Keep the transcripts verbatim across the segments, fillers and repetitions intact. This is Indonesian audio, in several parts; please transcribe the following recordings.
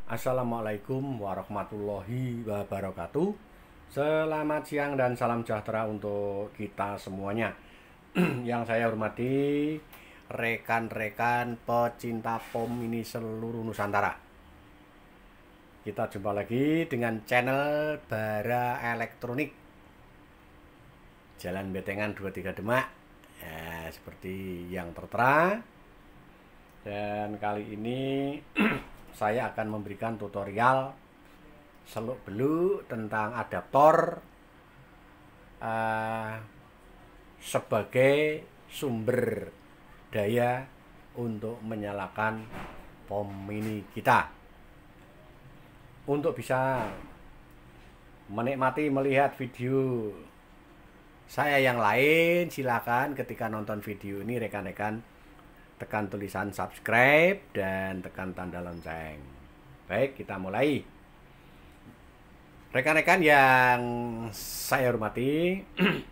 Assalamualaikum warahmatullahi wabarakatuh. Selamat siang dan salam sejahtera untuk kita semuanya. Yang saya hormati rekan-rekan pecinta pom ini seluruh Nusantara. Kita jumpa lagi dengan channel Bara Elektronik, Jalan Betengan dua puluh tiga Demak, ya, seperti yang tertera. Dan kali ini saya akan memberikan tutorial seluk-beluk tentang adaptor uh, sebagai sumber daya untuk menyalakan pom mini kita. Untuk bisa menikmati melihat video saya yang lain, silakan ketika nonton video ini rekan-rekan tekan tulisan subscribe dan tekan tanda lonceng. Baik, kita mulai. Rekan-rekan yang saya hormati,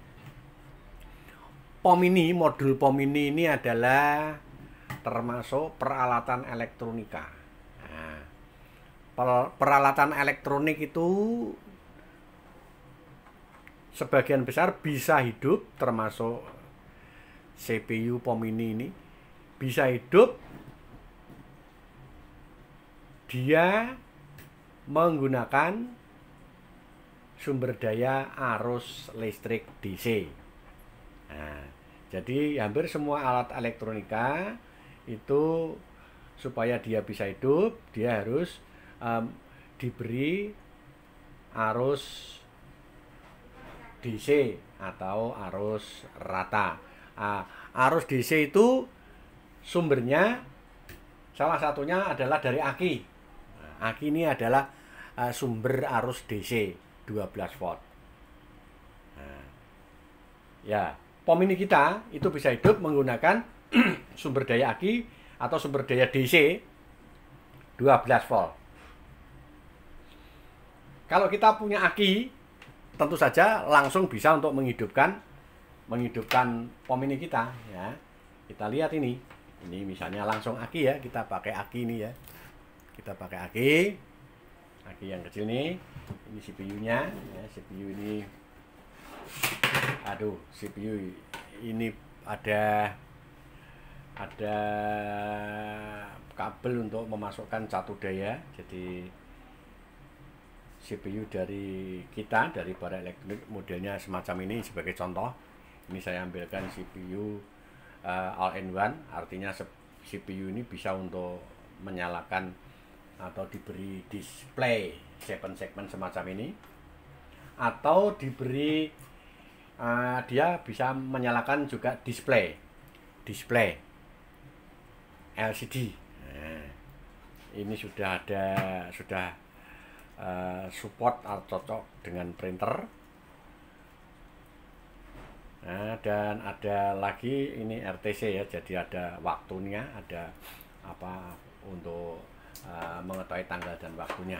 pom ini, modul pom ini ini adalah termasuk peralatan elektronika. Nah, peralatan elektronik itu sebagian besar bisa hidup, termasuk C P U pom ini ini bisa hidup dia menggunakan sumber daya arus listrik D C. Nah, jadi hampir semua alat elektronika itu supaya dia bisa hidup, dia harus um, diberi arus D C atau arus rata. Nah, arus D C itu sumbernya salah satunya adalah dari aki. Nah, aki ini adalah uh, sumber arus D C dua belas volt. Nah, ya, pom ini kita itu bisa hidup menggunakan sumber daya aki atau sumber daya D C dua belas volt. Kalau kita punya aki, tentu saja langsung bisa untuk menghidupkan menghidupkan pom ini kita, ya. Kita lihat ini. Ini misalnya langsung aki ya, kita pakai aki ini ya. Kita pakai aki. Aki yang kecil nih. Ini C P U-nya, ya, C P U ini. Aduh, C P U ini ada ada kabel untuk memasukkan catu daya. Jadi C P U dari kita, dari Bara Elektronik, modelnya semacam ini sebagai contoh. Ini saya ambilkan C P U Uh, all in one, artinya C P U ini bisa untuk menyalakan atau diberi display tujuh segmen semacam ini, atau diberi uh, dia bisa menyalakan juga display display L C D. Nah, ini sudah ada sudah uh, support atau cocok dengan printer. Nah, dan ada lagi ini R T C ya, jadi ada waktunya, ada apa untuk uh, mengetahui tanggal dan waktunya.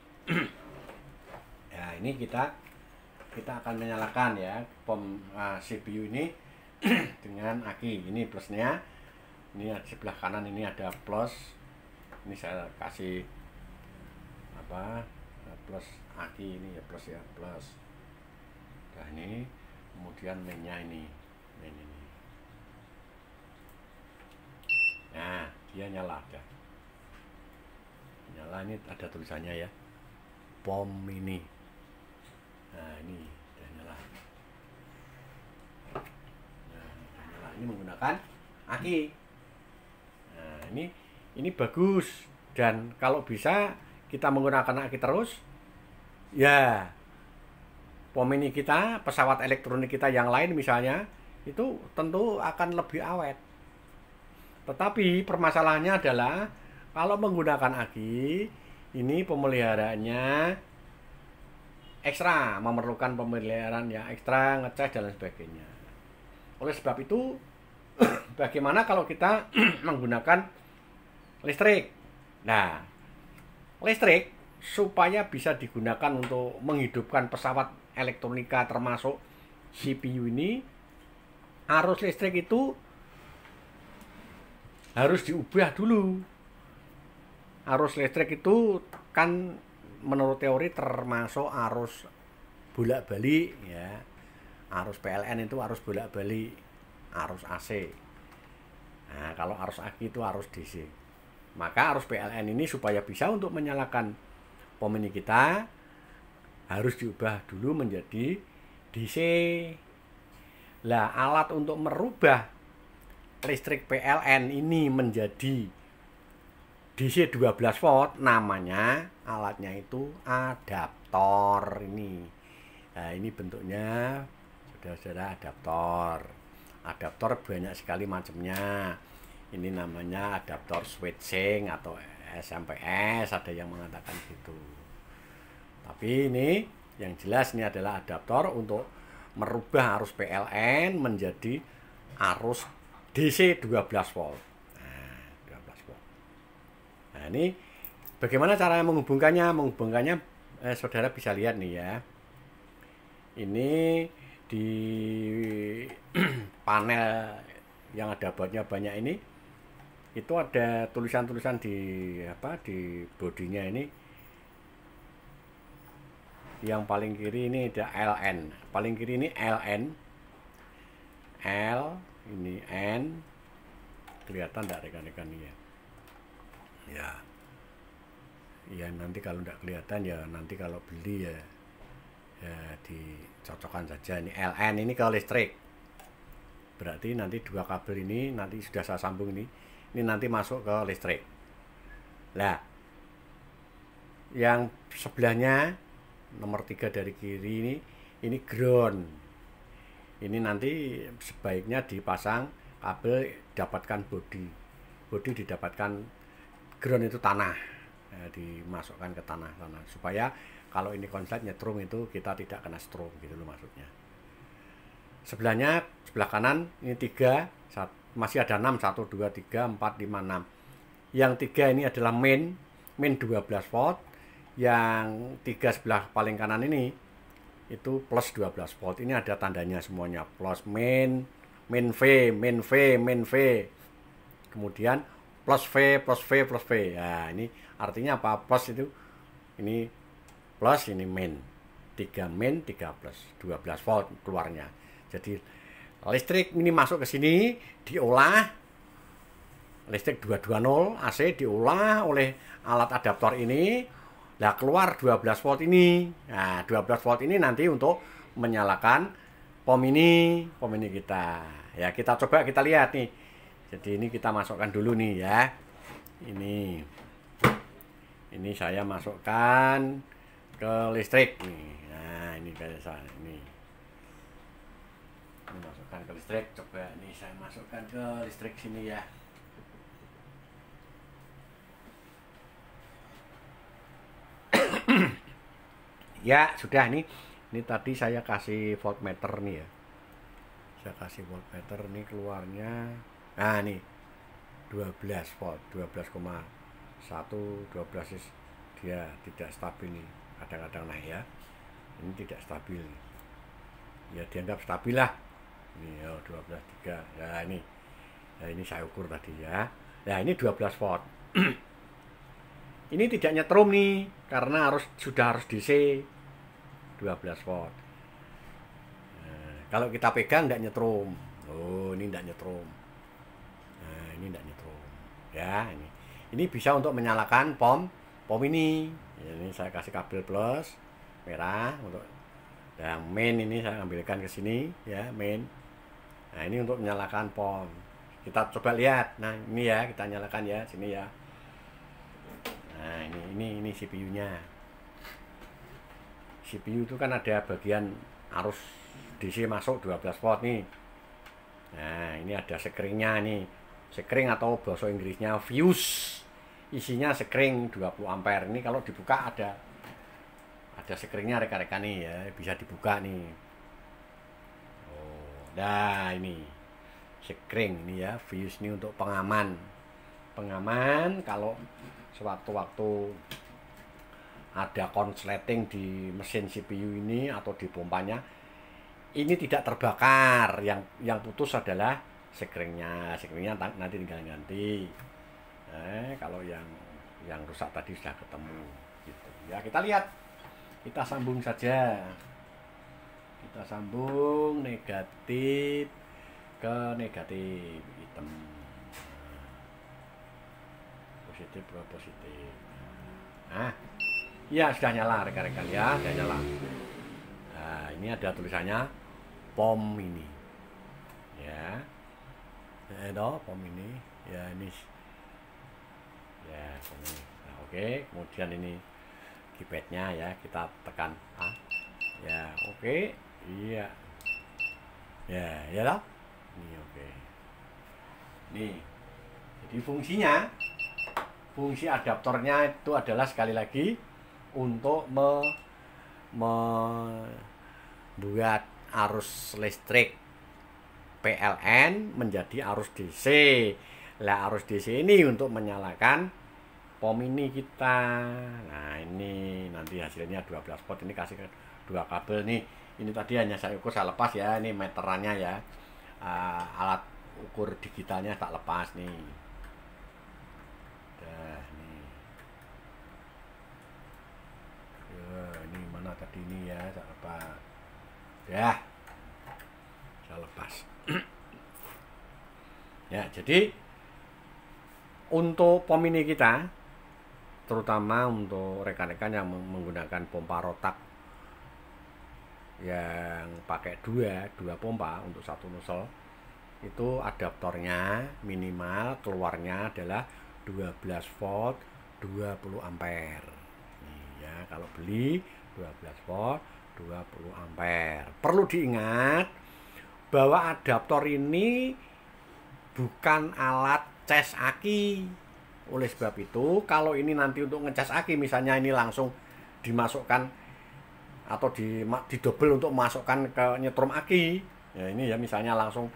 Ya, ini kita kita akan menyalakan ya pom uh, C P U ini dengan aki. Ini plusnya, ini di sebelah kanan ini ada plus. Ini saya kasih apa plus aki ini ya, plus ya, plus. Nah, ini kemudian mainnya ini, main ini. Nah, dia nyala ya. Nyala, ini ada tulisannya ya, pom ini. Nah, ini udah nyala. Nah, nyala. Ini menggunakan aki. Nah, ini ini bagus, dan kalau bisa kita menggunakan aki terus, ya. Pom ini kita, pesawat elektronik kita yang lain misalnya, itu tentu akan lebih awet. Tetapi permasalahannya adalah kalau menggunakan aki, ini pemeliharaannya ekstra, memerlukan pemeliharaan ya ekstra, ngecas dan sebagainya. Oleh sebab itu, bagaimana kalau kita menggunakan listrik? Nah, listrik supaya bisa digunakan untuk menghidupkan pesawat elektronika termasuk C P U ini, arus listrik itu harus diubah dulu. arus listrik itu kan menurut teori termasuk arus bolak-balik ya. Arus P L N itu arus bolak-balik, arus A C. Nah, kalau arus aki itu arus D C. Maka arus P L N ini supaya bisa untuk menyalakan pom ini kita harus diubah dulu menjadi D C. Lah, alat untuk merubah listrik P L N ini menjadi D C dua belas volt namanya alatnya itu adaptor ini. Nah, ini bentuknya saudara-saudara adaptor. Adaptor banyak sekali macamnya. Ini namanya adaptor switching atau S M P S, ada yang mengatakan gitu. Tapi ini yang jelas ini adalah adaptor untuk merubah arus P L N menjadi arus D C dua belas volt. Nah, dua belas volt. Nah, ini bagaimana cara menghubungkannya? Menghubungkannya eh, saudara bisa lihat nih ya. Ini di panel yang ada bautnya banyak ini, itu ada tulisan-tulisan di apa di bodinya ini. Yang paling kiri ini ada L N, paling kiri ini L N, L ini N, kelihatan tidak rekan-rekan ya? Ya, ya nanti kalau tidak kelihatan ya nanti kalau beli ya, ya dicocokkan saja. Ini L N ini ke listrik, berarti nanti dua kabel ini nanti sudah saya sambung ini, ini nanti masuk ke listrik. Nah, yang sebelahnya nomor tiga dari kiri ini ini ground. Ini nanti sebaiknya dipasang kabel, dapatkan body, body didapatkan ground itu tanah, ya, dimasukkan ke tanah tanah supaya kalau ini konslet nyetrum itu kita tidak kena strom gitu loh maksudnya. Sebelahnya sebelah kanan ini tiga, masih ada enam, satu, dua, tiga, empat, lima, enam. Yang tiga ini adalah main, main dua belas volt. Yang tiga sebelah paling kanan ini itu plus dua belas volt. Ini ada tandanya semuanya, plus main, main V, main V, main V. Kemudian plus V, plus V, plus V. Nah, ini artinya apa? Plus itu ini plus, ini main. tiga main, tiga plus, dua belas volt keluarnya. Jadi listrik ini masuk ke sini, diolah listrik dua ratus dua puluh A C diolah oleh alat adaptor ini. Nah, keluar dua belas volt ini. Nah, dua belas volt ini nanti untuk menyalakan pom ini, pom ini kita. Ya, kita coba kita lihat nih. Jadi ini kita masukkan dulu nih ya. Ini. Ini saya masukkan ke listrik nih. Nah, ini kayak saya ini. Ini masukkan ke listrik. Coba nih saya masukkan ke listrik sini ya. Ya, sudah nih. Ini tadi saya kasih voltmeter nih ya. Saya kasih voltmeter nih keluarnya. Nah, nih. dua belas volt, dua belas koma satu, dua belas dia tidak stabil nih. Kadang-kadang naik ya. Ini tidak stabil. Ya dianggap stabil lah. Ini oh, dua belas koma tiga. Ya ini. Ya ini saya ukur tadi ya. Ya ini dua belas volt. Ini tidak nyetrum nih karena harus sudah harus D C dua belas volt. Nah, kalau kita pegang tidak nyetrum. Oh, ini tidak nyetrum. Nah, ini tidak nyetrum. Ya, ini. Ini bisa untuk menyalakan pom pom ini. Ini saya kasih kabel plus merah untuk yang main ini saya ambilkan ke sini ya, main. Nah, ini untuk menyalakan pom. Kita coba lihat. Nah, ini ya, kita nyalakan ya, sini ya. Nah, ini ini ini C P U-nya. C P U itu kan ada bagian arus D C masuk dua belas volt nih. Nah, ini ada sekringnya nih. Sekring atau bahasa Inggrisnya fuse. Isinya sekring dua puluh ampere. Ini kalau dibuka ada ada sekringnya rekan-rekan nih ya, bisa dibuka nih. Oh, nah ini sekring ini ya, fuse ini untuk pengaman. Pengaman kalau sewaktu-waktu ada konsleting di mesin C P U ini atau di pompanya, ini tidak terbakar. Yang yang putus adalah sekringnya. Sekringnya nanti tinggal ganti. Eh, kalau yang yang rusak tadi sudah ketemu gitu. Ya, kita lihat, kita sambung saja, kita sambung negatif ke negatif, hitam positif ke positif. Nah, ya sudah nyala rekan-rekan ya, sudah nyala. Nah, ini ada tulisannya pom ini ya, ada pom ini ya, ini ya pom ini. Nah, oke, kemudian ini keypadnya ya, kita tekan A ya, oke, iya ya, ya lah ini, oke. Nih, jadi fungsinya, fungsi adaptornya itu adalah sekali lagi untuk me, membuat arus listrik P L N menjadi arus D C. Lah, arus D C ini untuk menyalakan pom ini kita. Nah, ini nanti hasilnya dua belas volt, ini kasih dua kabel nih. Ini tadi hanya saya ukur, saya lepas ya, ini meterannya ya. Uh, alat ukur digitalnya tak lepas nih. Dah nih. Ya, ini mana tadi ini ya, saya lepas. Ya. Saya lepas. Ya, jadi untuk pom ini kita, terutama untuk rekan-rekan yang menggunakan pompa rotak yang pakai dua dua pompa untuk satu nozzle, itu adaptornya minimal keluarnya adalah dua belas volt dua puluh ampere. Nih ya, kalau beli dua belas volt dua puluh ampere. Perlu diingat bahwa adaptor ini bukan alat cas aki. Oleh sebab itu, kalau ini nanti untuk ngecas aki, misalnya ini langsung dimasukkan atau di didobel untuk memasukkan ke nyetrum aki, ya ini ya, misalnya langsung,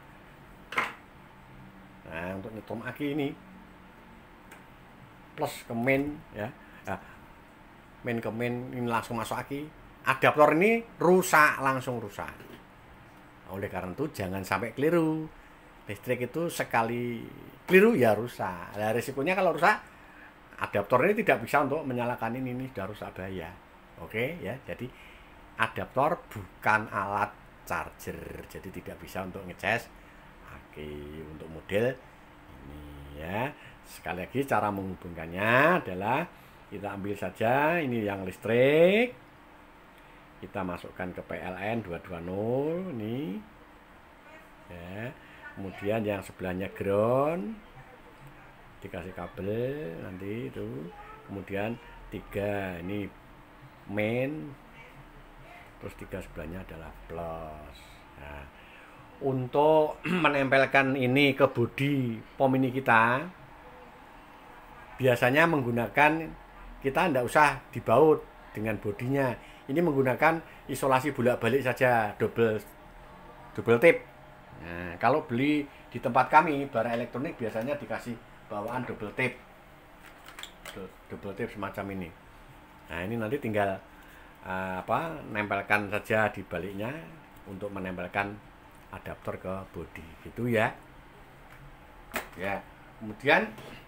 nah untuk nyetrum aki ini plus ke main ya, nah, main ke main ini langsung masuk aki, adaptor ini rusak, langsung rusak. Oleh karena itu jangan sampai keliru. Listrik itu sekali keliru ya rusak. Nah, risikonya kalau rusak, adaptor ini tidak bisa untuk menyalakan ini, ini sudah rusak, bahaya. Oke ya, jadi adaptor bukan alat charger, jadi tidak bisa untuk ngecas aki untuk model ini ya. Sekali lagi, cara menghubungkannya adalah kita ambil saja ini yang listrik, kita masukkan ke P L N dua dua nol ini ya. Kemudian yang sebelahnya ground, dikasih kabel nanti itu. Kemudian tiga ini main, terus tiga sebelahnya adalah plus. Nah, untuk menempelkan ini ke bodi pom ini kita biasanya menggunakan, kita tidak usah dibaut dengan bodinya. Ini menggunakan isolasi bolak-balik saja, double double tip. Nah, kalau beli di tempat kami barang elektronik biasanya dikasih bawaan double tip, double tip semacam ini. Nah, ini nanti tinggal uh, apa nempelkan saja di baliknya untuk menempelkan adaptor ke bodi, gitu ya. Ya, kemudian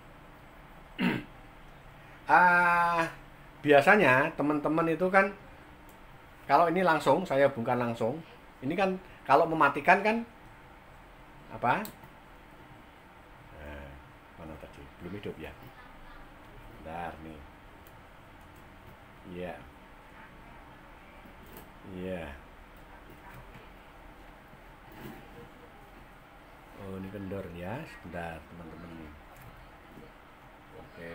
uh, biasanya teman-teman itu kan, kalau ini langsung saya hubungkan langsung, ini kan kalau mematikan kan apa? Nah, mana tadi? Belum hidup ya? Bentar nih. Iya. Iya. Oh, ini kendor ya. Sebentar teman-teman nih. Oke.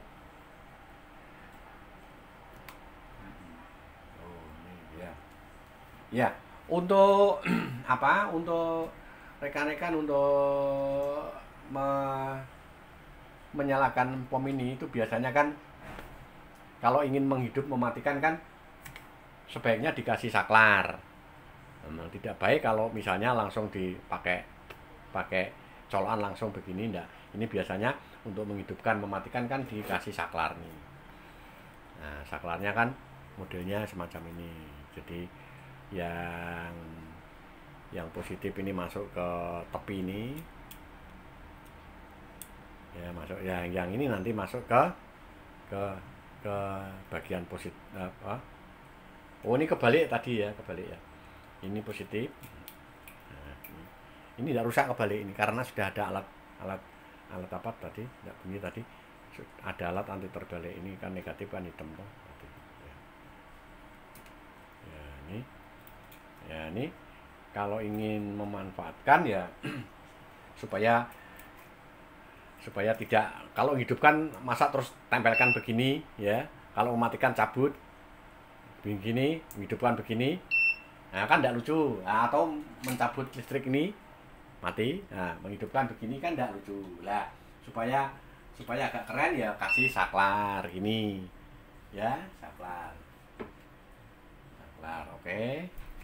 Oh, ini ya. Ya, untuk apa? Untuk rekan-rekan untuk me menyalakan pom ini itu biasanya kan kalau ingin menghidup mematikan kan sebaiknya dikasih saklar. Nah, tidak baik kalau misalnya langsung dipakai pakai colokan langsung begini, enggak. Ini biasanya untuk menghidupkan mematikan kan dikasih saklar nih. Nah, saklarnya kan modelnya semacam ini. Jadi yang yang positif ini masuk ke tepi ini ya, masuk yang yang ini nanti masuk ke ke ke bagian positif apa. Oh, ini kebalik tadi ya, kebalik ya. Ini positif. Nah, ini ini tidak rusak kebalik ini karena sudah ada alat alat alat apa tadi, tidak bunyi tadi. Ada alat anti terbalik, ini kan negatif kan hitam toh. Ya. Ya, ini. Ya, ini kalau ingin memanfaatkan ya supaya supaya tidak, kalau hidupkan masa terus tempelkan begini ya, kalau mematikan cabut begini, menghidupkan begini, nah kan tidak lucu. Nah, atau mencabut listrik ini mati, nah menghidupkan begini kan tidak lucu lah. Supaya supaya agak keren ya kasih saklar ini ya, saklar saklar oke. Okay.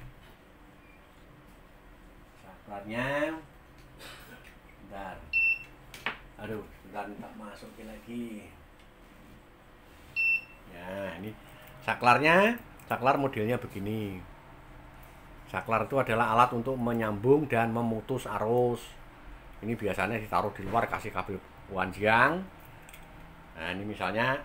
Saklarnya bentar, aduh bentar tak masukin lagi ya. Ini saklarnya, saklar modelnya begini. Saklar itu adalah alat untuk menyambung dan memutus arus. Ini biasanya ditaruh di luar, kasih kabel panjang. Nah ini misalnya,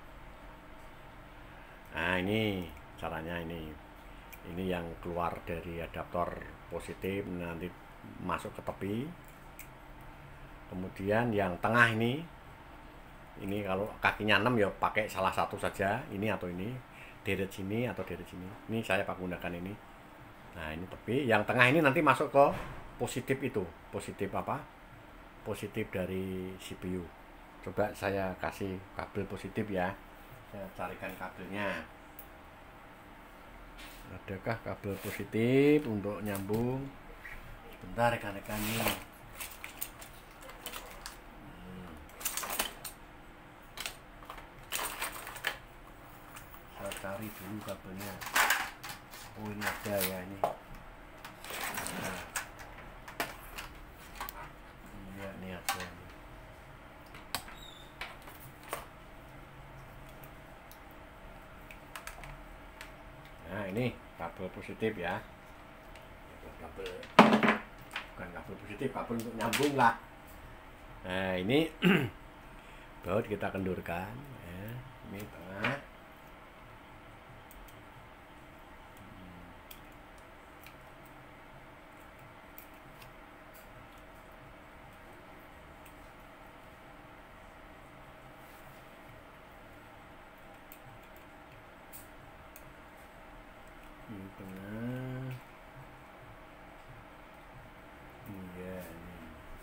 nah ini caranya, ini ini yang keluar dari adaptor positif nanti masuk ke tepi. Kemudian yang tengah ini, ini kalau kakinya enam ya pakai salah satu saja, ini atau ini, deret sini atau deret sini. Ini saya pakai gunakan ini. Nah ini tepi, yang tengah ini nanti masuk ke positif itu, positif apa? Positif dari C P U. Coba saya kasih kabel positif ya, saya carikan kabelnya. Adakah kabel positif untuk nyambung? Bentar rekan-rekan ini. Hmm. Saya cari dulu kabelnya. Oh ini ada ya ini. Nah. Iya ini ada. Nah ini kabel positif ya, kabel bukan kabel positif, kabel untuk nyambung lah. Nah ini baut kita kendurkan ya. Ini tengah. Ini tengah. Iya ini.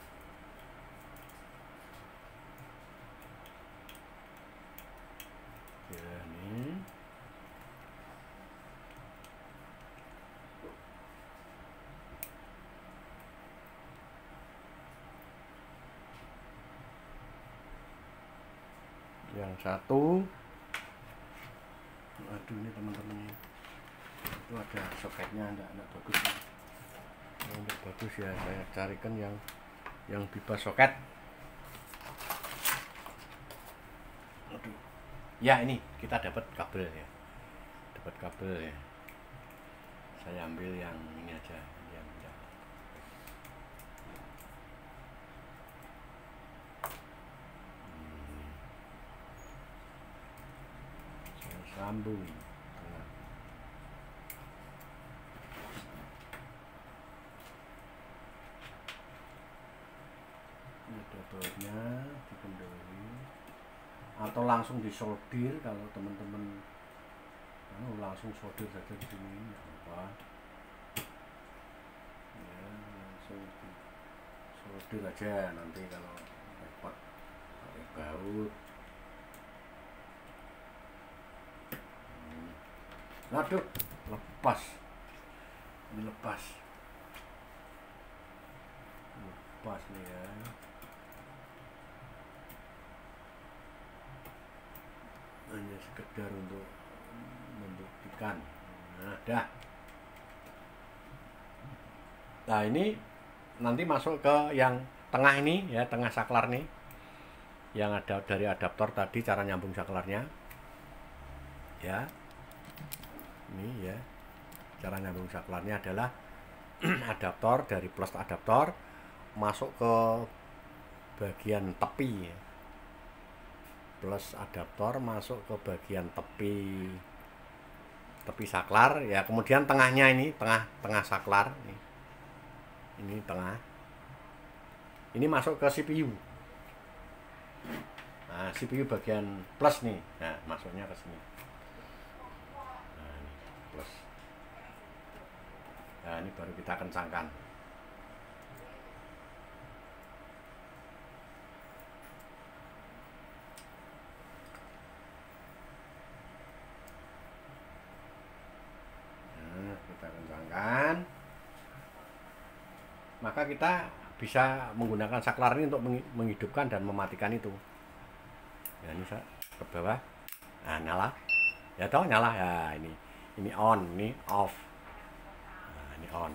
Ya ini. Yang satu, aduh ini teman-teman ini, itu ada soketnya, enggak enggak bagus ya. Enggak bagus ya, saya carikan yang yang bebas soket. Aduh. Ya ini kita dapat kabel ya, dapat kabel ya. Saya ambil yang ini aja, yang enggak. Hmm. Saya sambung. Nah. Ini ada bautnya, dikendori. Atau langsung disolder kalau teman-teman anu, langsung solder saja di sini nggak apa, ya langsung disolder aja. Nanti kalau repot pakai baut. hmm. Aduh lepas, ini lepas lepas nih ya. Hanya sekedar untuk membuktikan. Nah, dah. Nah, ini nanti masuk ke yang tengah ini ya, tengah saklar nih. Yang ada dari adaptor tadi, cara nyambung saklarnya. Ya. Ini ya. Cara nyambung saklarnya adalah adaptor, dari plus adaptor masuk ke bagian tepi ya. plus adaptor masuk ke bagian tepi tepi saklar ya, kemudian tengahnya ini tengah tengah saklar ini, ini tengah ini masuk ke C P U. Nah, C P U bagian plus nih, nah masuknya ke sini. Nah, ini plus. Nah, ini baru kita kencangkan. Nah, kita kencangkan. Maka kita bisa menggunakan saklar ini untuk menghidupkan dan mematikan itu. Ya, ini ke bawah. Nah, nyala. Ya toh nyala ya, ini. Ini on, ini off. Nah, ini on.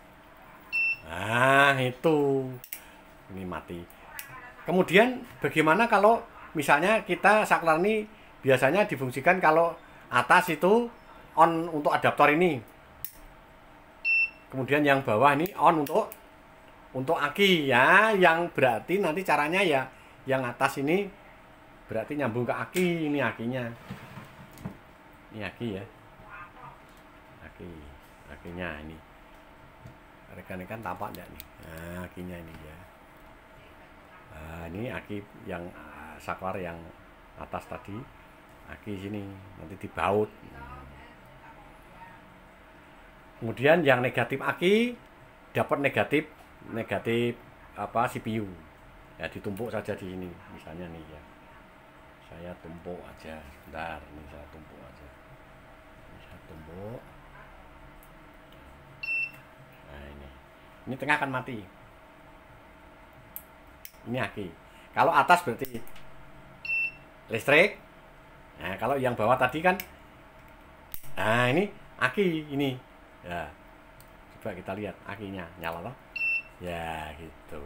Nah, itu. Ini mati. Kemudian bagaimana kalau misalnya kita saklar ini biasanya difungsikan kalau atas itu on untuk adaptor ini. Kemudian yang bawah ini on untuk untuk aki ya, yang berarti nanti caranya ya yang atas ini berarti nyambung ke aki, ini akinya. Ini aki ya. Aki, akinya ini. Rekan-rekan tampak enggak nih? Nah, akinya ini ya. Nah, ini aki yang uh, saklar yang atas tadi. Aki sini nanti dibaut. Kemudian yang negatif aki dapat negatif negatif apa C P U. Ya ditumpuk saja di sini misalnya nih ya. Saya tumpuk aja, sebentar, ini saya tumpuk aja. Ini saya tumpuk. Nah ini, ini tengah akan mati. Ini aki. Kalau atas berarti listrik. Nah kalau yang bawah tadi kan, nah ini aki ini. Ya, coba kita lihat akinya nyala loh. Ya gitu.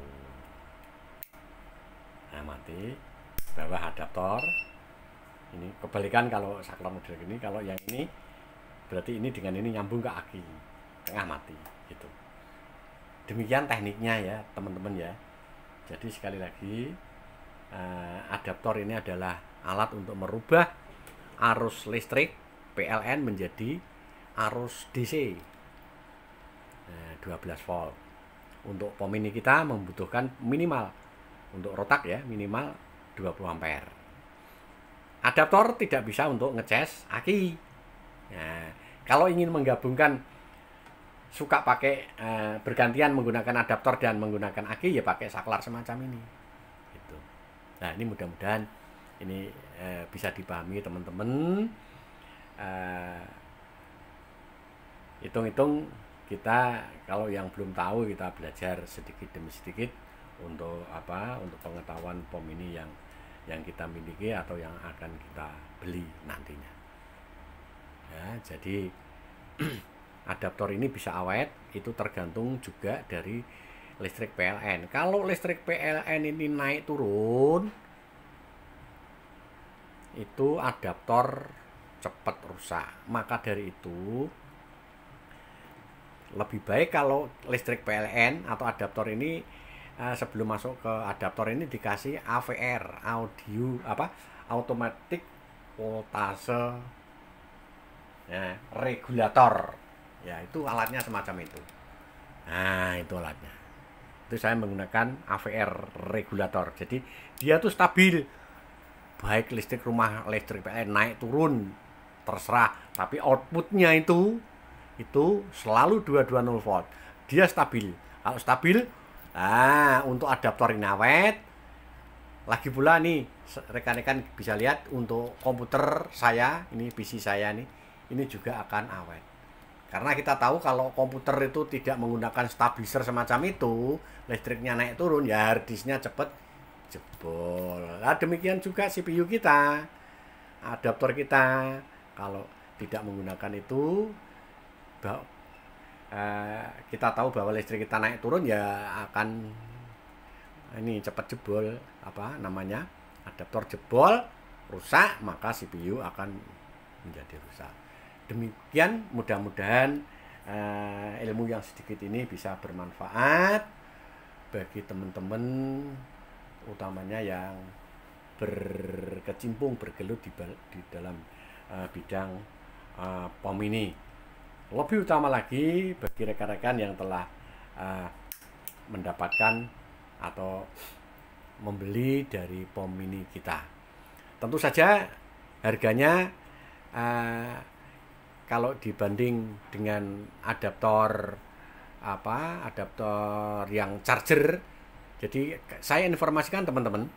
Nah mati. Bawah adaptor. Ini kebalikan kalau saklar model ini, kalau yang ini berarti ini dengan ini nyambung ke aki, tengah mati gitu. Demikian tekniknya ya teman-teman ya. Jadi sekali lagi eh, adaptor ini adalah alat untuk merubah arus listrik P L N menjadi arus D C eh, dua belas volt. Untuk pom ini kita membutuhkan minimal untuk rotak ya minimal dua puluh ampere. Adaptor tidak bisa untuk ngecas aki. Nah, kalau ingin menggabungkan suka pakai e, bergantian menggunakan adaptor dan menggunakan aki ya pakai saklar semacam ini. Gitu. Nah, ini mudah-mudahan ini e, bisa dipahami teman-teman. Hitung-hitung kita kalau yang belum tahu kita belajar sedikit demi sedikit untuk apa? Untuk pengetahuan pom ini yang yang kita miliki atau yang akan kita beli nantinya. Ya, jadi adaptor ini bisa awet itu tergantung juga dari listrik P L N. Kalau listrik P L N ini naik turun, itu adaptor cepat rusak. Maka dari itu lebih baik kalau listrik P L N atau adaptor ini sebelum masuk ke adaptor ini dikasih A V R, audio apa automatic voltase ya, regulator ya, itu alatnya semacam itu. Nah itu alatnya, itu saya menggunakan A V R regulator, jadi dia tuh stabil, baik listrik rumah listrik P L N naik turun terserah, tapi outputnya itu itu selalu dua ratus dua puluh volt, dia stabil. Kalau stabil, nah, untuk adaptor ini awet. Lagi pula nih, rekan-rekan bisa lihat untuk komputer saya, ini P C saya nih, ini juga akan awet. Karena kita tahu kalau komputer itu tidak menggunakan stabilizer semacam itu, listriknya naik turun, ya harddisknya cepet jebol. Nah, demikian juga C P U kita, adaptor kita, kalau tidak menggunakan itu, Uh, kita tahu bahwa listrik kita naik turun ya akan ini cepat jebol, apa namanya, adaptor jebol, rusak, maka C P U akan menjadi rusak. Demikian, mudah-mudahan uh, ilmu yang sedikit ini bisa bermanfaat bagi teman-teman, utamanya yang berkecimpung, bergelut di, di dalam uh, bidang uh, P O M ini. Lebih utama lagi bagi rekan-rekan yang telah uh, mendapatkan atau membeli dari P O M ini kita. Tentu saja harganya uh, kalau dibanding dengan adaptor apa adaptor yang charger, jadi saya informasikan teman-teman,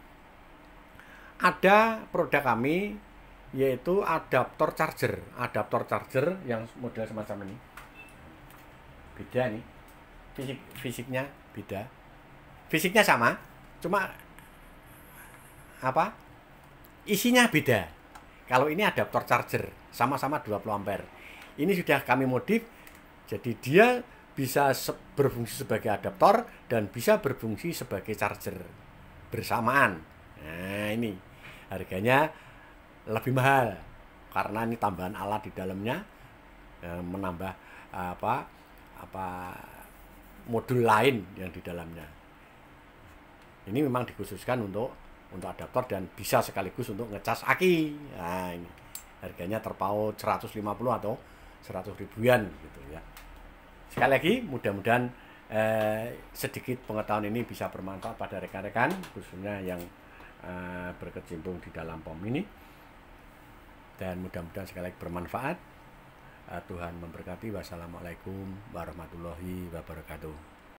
ada produk kami yaitu adaptor charger, adaptor charger yang model semacam ini. Beda nih, fisik fisiknya beda, fisiknya sama, cuma apa isinya beda. Kalau ini adaptor charger, sama-sama dua puluh ampere. Ini sudah kami modif, jadi dia bisa se berfungsi sebagai adaptor dan bisa berfungsi sebagai charger bersamaan. Nah, ini harganya lebih mahal karena ini tambahan alat di dalamnya, eh, menambah apa apa modul lain yang di dalamnya. Ini memang dikhususkan untuk untuk adaptor dan bisa sekaligus untuk ngecas aki. Nah, ini harganya terpaut seratus lima puluh atau seratus ribuan gitu ya. Sekali lagi, mudah-mudahan eh, sedikit pengetahuan ini bisa bermanfaat pada rekan-rekan, khususnya yang eh, berkecimpung di dalam P O M ini. Dan mudah-mudahan sekali lagi bermanfaat. Eh, Tuhan memberkati. Wassalamualaikum warahmatullahi wabarakatuh.